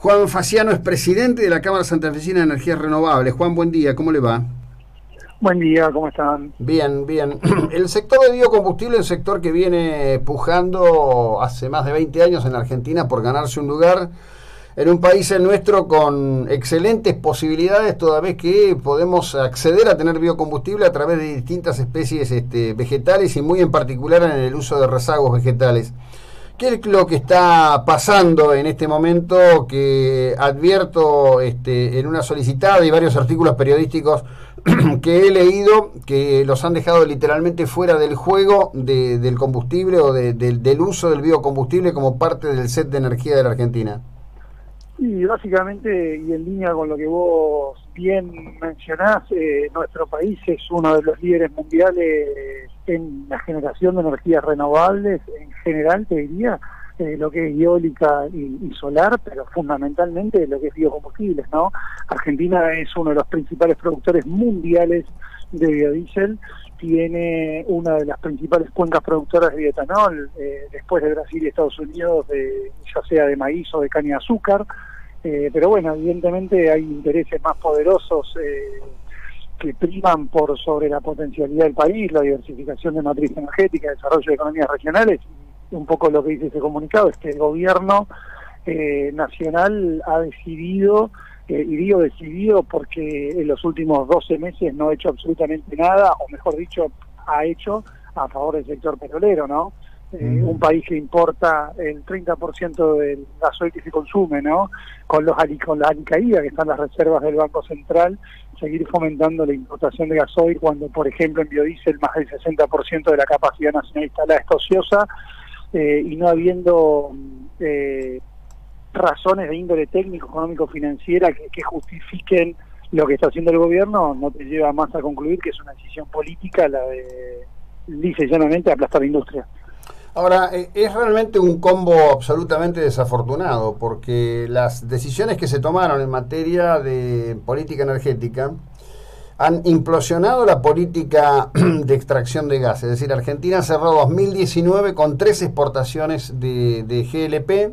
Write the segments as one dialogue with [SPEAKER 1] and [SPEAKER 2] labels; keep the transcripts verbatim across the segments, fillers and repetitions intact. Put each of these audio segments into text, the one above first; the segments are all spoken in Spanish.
[SPEAKER 1] Juan Faciano es presidente de la Cámara Santafesina de Energías Renovables. Juan, buen día, ¿cómo le va?
[SPEAKER 2] Buen día, ¿cómo están?
[SPEAKER 1] Bien, bien. El sector de biocombustible es un sector que viene pujando hace más de veinte años en Argentina por ganarse un lugar en un país el nuestro con excelentes posibilidades, toda vez que podemos acceder a tener biocombustible a través de distintas especies este, vegetales y muy en particular en el uso de rezagos vegetales. ¿Qué es lo que está pasando en este momento que advierto este, en una solicitada y varios artículos periodísticos que he leído que los han dejado literalmente fuera del juego de, del combustible o de, de, del uso del biocombustible como parte del set de energía de la Argentina?
[SPEAKER 2] Y básicamente, y en línea con lo que vos bien mencionás, eh, nuestro país es uno de los líderes mundiales en la generación de energías renovables, en general te diría, eh, lo que es eólica y, y solar, pero fundamentalmente lo que es biocombustibles, ¿no? Argentina es uno de los principales productores mundiales de biodiesel, tiene una de las principales cuencas productoras de bioetanol, eh, después de Brasil y Estados Unidos, de, ya sea de maíz o de caña de azúcar, eh, pero bueno, evidentemente hay intereses más poderosos eh, que priman por sobre la potencialidad del país, la diversificación de matriz energética, el desarrollo de economías regionales, y un poco lo que dice ese comunicado es que el gobierno eh, nacional ha decidido, Eh, y digo decidido porque en los últimos doce meses no ha hecho absolutamente nada, o mejor dicho, ha hecho a favor del sector petrolero, ¿no? Eh, mm. Un país que importa el treinta por ciento del gasoil que se consume, ¿no? Con los con la alicaída que están las reservas del Banco Central, seguir fomentando la importación de gasoil cuando, por ejemplo, en biodiesel más del sesenta por ciento de la capacidad nacional instalada está ociosa, eh, y no habiendo eh, razones de índole técnico, económico, financiera que, que justifiquen lo que está haciendo el gobierno, no te lleva más a concluir que es una decisión política la de, dice llanamente, aplastar la industria.
[SPEAKER 1] Ahora, es realmente un combo absolutamente desafortunado, porque las decisiones que se tomaron en materia de política energética han implosionado la política de extracción de gas. Es decir, Argentina cerró dos mil diecinueve con tres exportaciones de, de G L P.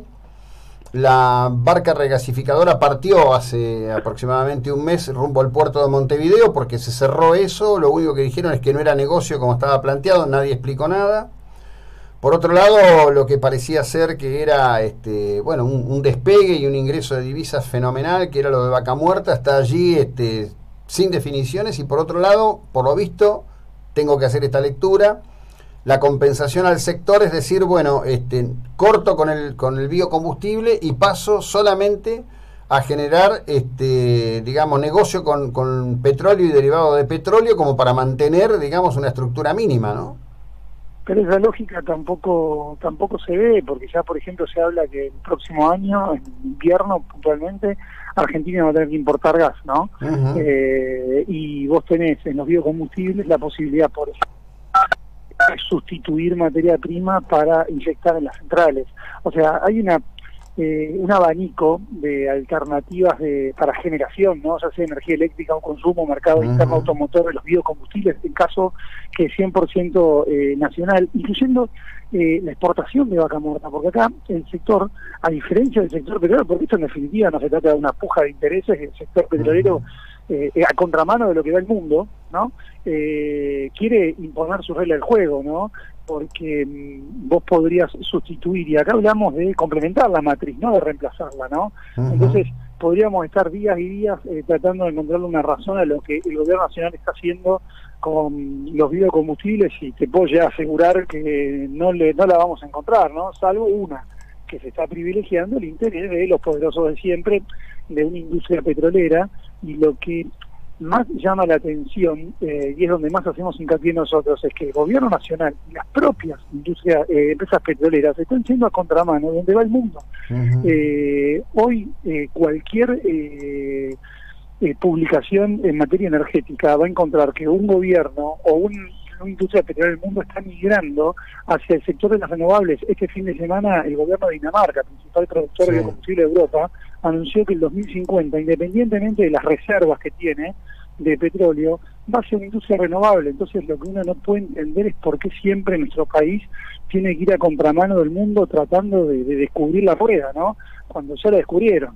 [SPEAKER 1] La barca regasificadora partió hace aproximadamente un mes rumbo al puerto de Montevideo porque se cerró eso. Lo único que dijeron es que no era negocio como estaba planteado, nadie explicó nada. Por otro lado, lo que parecía ser que era este, bueno, un, un despegue y un ingreso de divisas fenomenal, que era lo de Vaca Muerta, está allí este, sin definiciones. Y por otro lado, por lo visto, tengo que hacer esta lectura, la compensación al sector, es decir, bueno, este, corto con el con el biocombustible y paso solamente a generar, este, digamos, negocio con, con petróleo y derivado de petróleo como para mantener, digamos, una estructura mínima, ¿no?
[SPEAKER 2] Pero esa lógica tampoco tampoco se ve, porque ya, por ejemplo, se habla que el próximo año, en invierno puntualmente, Argentina va a tener que importar gas, ¿no? Uh-huh. eh, y vos tenés en los biocombustibles la posibilidad, por ejemplo, sustituir materia prima para inyectar en las centrales. O sea, hay una eh, un abanico de alternativas de para generación, ¿no? Ya sea energía eléctrica o consumo, mercado uh-huh. interno automotor de los biocombustibles, en caso que es cien por ciento eh, nacional, incluyendo eh, la exportación de vaca muerta, porque acá el sector, a diferencia del sector petrolero, porque esto en definitiva no se trata de una puja de intereses, el sector petrolero uh-huh. Eh, a contramano de lo que va el mundo, ¿no? Eh, quiere imponer su regla del juego, ¿no? Porque mmm, vos podrías sustituir, y acá hablamos de complementar la matriz, no de reemplazarla, ¿no? Uh-huh. Entonces, podríamos estar días y días eh, tratando de encontrarle una razón a lo que el gobierno nacional está haciendo con los biocombustibles, y te puedo ya asegurar que no, le, no la vamos a encontrar, ¿no? Salvo una, que se está privilegiando el interés de los poderosos de siempre, de una industria petrolera. Y lo que más llama la atención, eh, y es donde más hacemos hincapié nosotros, es que el gobierno nacional y las propias industrias, eh, empresas petroleras están yendo a contramano de donde va el mundo. Uh-huh. eh, hoy eh, cualquier eh, eh, publicación en materia energética va a encontrar que un gobierno o un una industria petrolera del mundo está migrando hacia el sector de las renovables. Este fin de semana el gobierno de Dinamarca, principal productor sí. de biocombustible de Europa, anunció que el dos mil cincuenta, independientemente de las reservas que tiene de petróleo, va a ser una industria renovable. Entonces lo que uno no puede entender es por qué siempre nuestro país tiene que ir a contramano del mundo tratando de, de descubrir la rueda, ¿no? Cuando ya la descubrieron.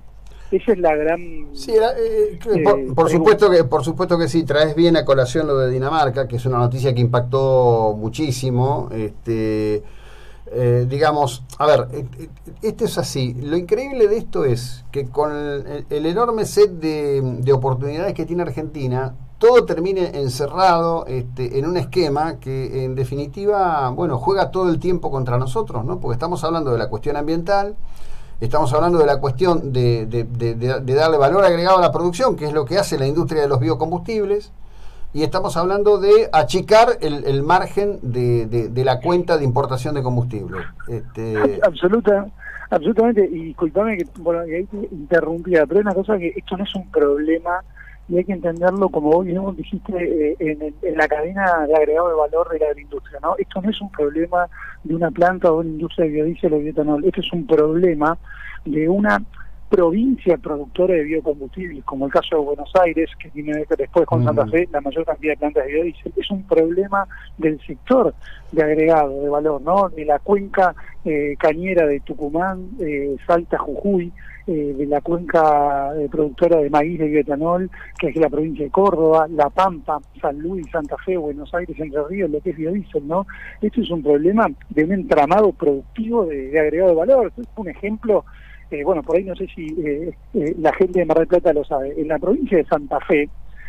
[SPEAKER 2] Esa es la gran...
[SPEAKER 1] Sí, eh, eh, por, por supuesto que por supuesto que sí, traes bien a colación lo de Dinamarca, que es una noticia que impactó muchísimo. Este, eh, digamos, a ver, esto es así. Lo increíble de esto es que con el, el enorme set de, de oportunidades que tiene Argentina, todo termine encerrado este, en un esquema que en definitiva, bueno, juega todo el tiempo contra nosotros, ¿no? Porque estamos hablando de la cuestión ambiental. Estamos hablando de la cuestión de, de, de, de, de darle valor agregado a la producción, que es lo que hace la industria de los biocombustibles, y estamos hablando de achicar el, el margen de, de, de la cuenta de importación de combustible. Este...
[SPEAKER 2] Absoluta, absolutamente, y disculpame que bueno, ahí te interrumpía, pero es una cosa que esto no es un problema y hay que entenderlo como vos mismo dijiste eh, en, en la cadena de agregado de valor de la agroindustria, ¿no? Esto no es un problema de una planta o de una industria de biodiesel o bioetanol, esto es un problema de una provincia productora de biocombustibles, como el caso de Buenos Aires, que tiene después con Santa Fe la mayor cantidad de plantas de biodiesel. Es un problema del sector de agregado de valor, ¿no? De la cuenca eh, cañera de Tucumán, eh, Salta, Jujuy, eh, de la cuenca eh, productora de maíz de bioetanol, que es la provincia de Córdoba, La Pampa, San Luis, Santa Fe, Buenos Aires, Entre Ríos, lo que es biodiesel, ¿no? Esto es un problema de un entramado productivo de, de agregado de valor. Esto es un ejemplo. Eh, bueno, por ahí no sé si eh, eh, la gente de Mar del Plata lo sabe. En la provincia de Santa Fe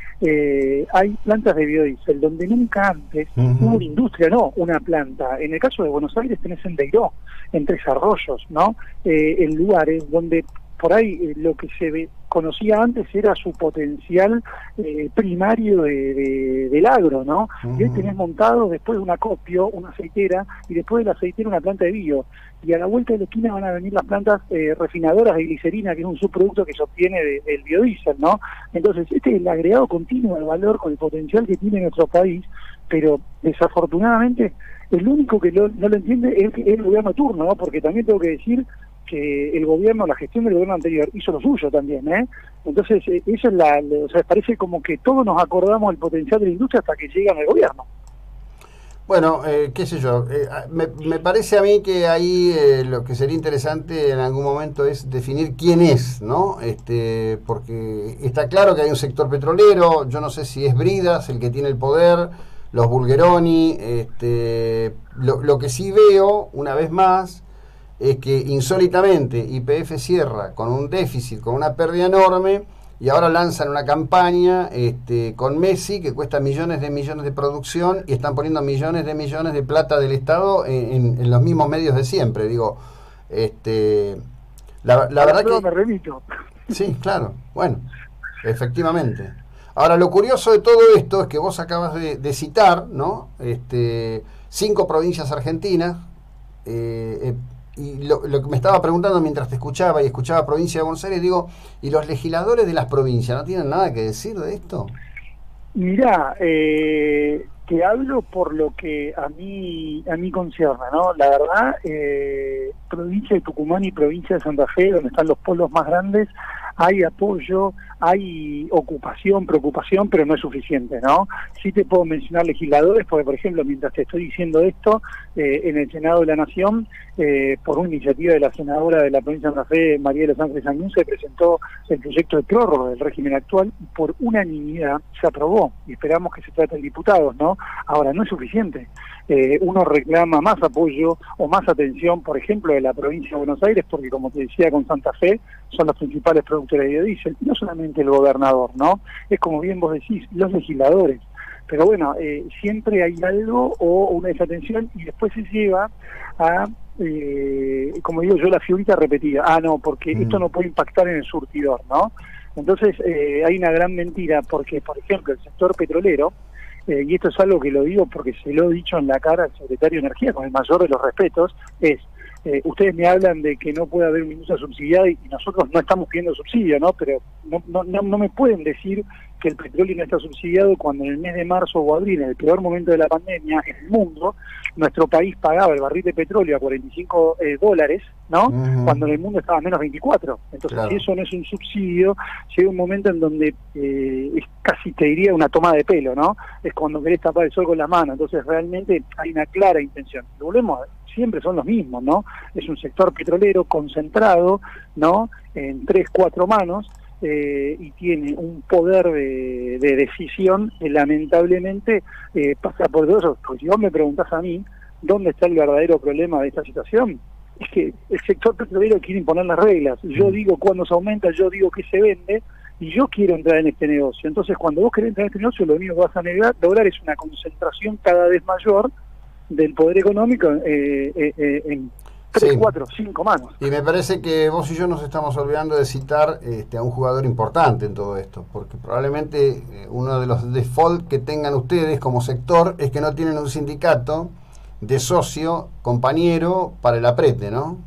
[SPEAKER 2] eh, hay plantas de biodiesel donde nunca antes uh-huh. hubo una industria, no una planta. En el caso de Buenos Aires tenés en Deiró, en Tres Arroyos, ¿no? Eh, en lugares donde por ahí eh, lo que se ve, conocía antes era su potencial eh, primario de, de, del agro, ¿no? Uh-huh. Y hoy tenés montado después de un acopio, una aceitera, y después de la aceitera una planta de bio. Y a la vuelta de la esquina van a venir las plantas eh, refinadoras de glicerina, que es un subproducto que se obtiene de, del biodiesel, ¿no? Entonces, este es el agregado continuo al valor con el potencial que tiene nuestro país, pero desafortunadamente el único que lo, no lo entiende es, es el gobierno turno, ¿no? Porque también tengo que decir que el gobierno, la gestión del gobierno anterior hizo lo suyo también, ¿eh? Entonces, eh, eso es la, o sea, parece como que todos nos acordamos del potencial de la industria hasta que llegan al gobierno.
[SPEAKER 1] Bueno, eh, qué sé yo, eh, me, me parece a mí que ahí eh, lo que sería interesante en algún momento es definir quién es, ¿no? Este, porque está claro que hay un sector petrolero, yo no sé si es Bridas el que tiene el poder, los Bulgeroni, este, lo, lo que sí veo, una vez más, es que insólitamente Y P F cierra con un déficit, con una pérdida enorme, y ahora lanzan una campaña este, con Messi que cuesta millones de millones de producción y están poniendo millones de millones de plata del Estado en, en, en los mismos medios de siempre. Digo, este, la, la verdad que...
[SPEAKER 2] me remito.
[SPEAKER 1] Sí, claro, bueno, efectivamente. Ahora, lo curioso de todo esto es que vos acabas de, de citar, ¿no? Este, cinco provincias argentinas, eh, eh, y lo, lo que me estaba preguntando mientras te escuchaba y escuchaba provincia de Buenos Aires, digo, ¿y los legisladores de las provincias no tienen nada que decir de esto?
[SPEAKER 2] Mirá, eh, te hablo por lo que a mí a mí concierne, ¿no? La verdad, eh, provincia de Tucumán y provincia de Santa Fe, donde están los polos más grandes, hay apoyo, hay ocupación, preocupación, pero no es suficiente, ¿no? Sí te puedo mencionar legisladores, porque, por ejemplo, mientras te estoy diciendo esto, eh, en el Senado de la Nación, eh, por una iniciativa de la senadora de la provincia de Santa Fe, María de los Ángeles Añún, se presentó el proyecto de prórroga del régimen actual y por unanimidad se aprobó, y esperamos que se trate de diputados, ¿no? Ahora, no es suficiente. Eh, uno reclama más apoyo o más atención, por ejemplo, de la provincia de Buenos Aires, porque, como te decía, con Santa Fe son los principales productores de biodiesel, no solamente el gobernador, ¿no? Es como bien vos decís, los legisladores. Pero bueno, eh, siempre hay algo o una desatención y después se lleva a, eh, como digo yo, la figurita repetida. Ah, no, porque mm. esto no puede impactar en el surtidor, ¿no? Entonces eh, hay una gran mentira, porque, por ejemplo, el sector petrolero, eh, y esto es algo que lo digo porque se lo he dicho en la cara al secretario de Energía, con el mayor de los respetos, es... Eh, ustedes me hablan de que no puede haber una industria subsidiada y nosotros no estamos pidiendo subsidio, ¿no? Pero no, no, no, no me pueden decir que el petróleo no está subsidiado cuando en el mes de marzo o abril, en el peor momento de la pandemia en el mundo, nuestro país pagaba el barril de petróleo a cuarenta y cinco eh, dólares, ¿no? Uh-huh. Cuando en el mundo estaba a menos veinticuatro. Entonces, claro, si eso no es un subsidio, llega un momento en donde eh, es casi, te diría, una toma de pelo, ¿no? Es cuando querés tapar el sol con la mano. Entonces, realmente hay una clara intención. Volvemos a ver. siempre son los mismos, ¿no? Es un sector petrolero concentrado, ¿no? En tres, cuatro manos, eh, y tiene un poder de, de decisión que lamentablemente eh, pasa por todos esos. Porque si vos me preguntás a mí, ¿dónde está el verdadero problema de esta situación? Es que el sector petrolero quiere imponer las reglas. Yo digo cuándo se aumenta, yo digo qué se vende, y yo quiero entrar en este negocio. Entonces, cuando vos querés entrar en este negocio, lo único que vas a negar, lograr es una concentración cada vez mayor del poder económico eh, eh, eh, en tres, sí. cuatro, cinco manos.
[SPEAKER 1] Y me parece que vos y yo nos estamos olvidando de citar este, a un jugador importante en todo esto, porque probablemente eh, uno de los default que tengan ustedes como sector es que no tienen un sindicato de socio, compañero, para el aprete, ¿no?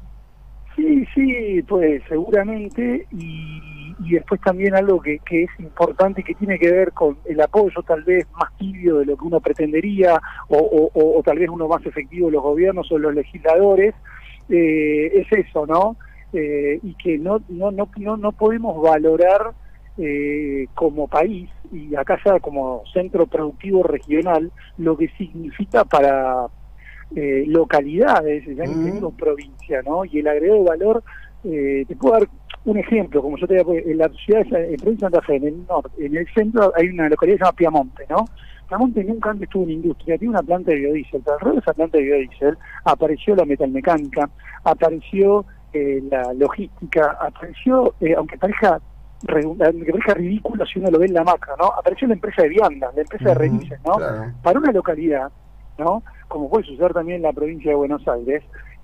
[SPEAKER 2] Sí, sí, pues seguramente, y, y después también algo que, que es importante y que tiene que ver con el apoyo tal vez más tibio de lo que uno pretendería, o, o, o, o tal vez uno más efectivo de los gobiernos o los legisladores, eh, es eso, ¿no? Eh, y que no, no, no, no, no podemos valorar eh, como país, y acá ya como centro productivo regional, lo que significa para Eh, localidades, ya ni te digo provincia, ¿no? Y el agregado de valor, eh, te puedo dar un ejemplo, como yo te digo, en la ciudad, en provincia de Santa Fe, en el norte, en el centro hay una localidad que se llama Piamonte, ¿no? Piamonte nunca antes tuvo una industria, tiene una planta de biodiesel, pero alrededor de esa planta de biodiesel apareció la metalmecánica, apareció eh, la logística, apareció, eh, aunque parezca aunque parezca ridículo si uno lo ve en la macro, ¿no? Apareció la empresa de viandas, la empresa uh-huh, de remises, ¿no? Claro. Para una localidad, ¿no? Como puede suceder también en la provincia de Buenos Aires,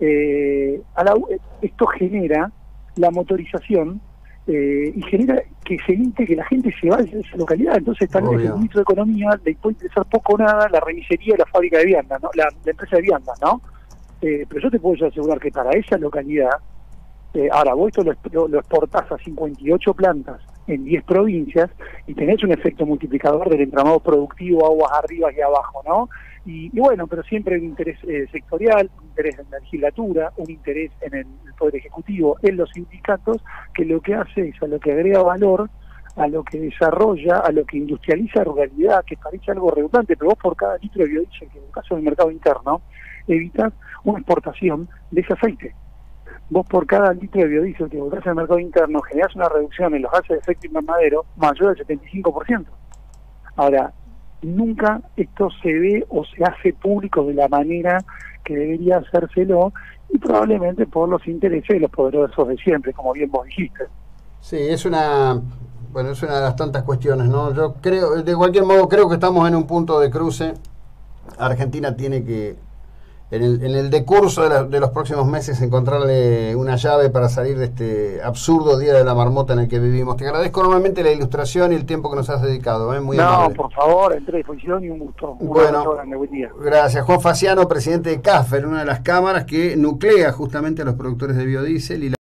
[SPEAKER 2] eh, a la, esto genera la motorización eh, y genera que se evite que la gente se vaya de esa localidad. Entonces tal vez el ministro de Economía le puede interesar poco o nada la remisería y la fábrica de viandas, ¿no? la, la empresa de viandas, ¿no? Eh, pero yo te puedo asegurar que para esa localidad, eh, ahora vos esto lo, lo, lo exportás a cincuenta y ocho plantas en diez provincias y tenés un efecto multiplicador del entramado productivo, aguas arriba y abajo, ¿no? Y, y bueno, pero siempre hay un interés eh, sectorial, un interés en la legislatura, un interés en el, el Poder Ejecutivo, en los sindicatos, que lo que hace es a lo que agrega valor, a lo que desarrolla, a lo que industrializa ruralidad, que parece algo redundante, pero vos por cada litro de biodiesel, que en el caso del mercado interno, evitas una exportación de ese aceite. Vos por cada litro de biodiesel que votás en el mercado interno generás una reducción en los gases de efecto invernadero mayor del setenta y cinco por ciento. Ahora, nunca esto se ve o se hace público de la manera que debería hacérselo, y probablemente por los intereses de los poderosos de siempre, como bien vos dijiste.
[SPEAKER 1] Sí, es una, bueno, es una de las tantas cuestiones, ¿no? Yo creo, de cualquier modo, creo que estamos en un punto de cruce. Argentina tiene que, en el, en el decurso de, la, de los próximos meses, encontrarle una llave para salir de este absurdo día de la marmota en el que vivimos. Te agradezco enormemente la ilustración y el tiempo que nos has dedicado, ¿eh? Muy
[SPEAKER 2] no,
[SPEAKER 1] amable.
[SPEAKER 2] Por favor, entre disposición y un gusto. Un
[SPEAKER 1] bueno,
[SPEAKER 2] grande, buen día.
[SPEAKER 1] Gracias. Juan Faciano, presidente de CAFER, una de las cámaras que nuclea justamente a los productores de biodiesel y la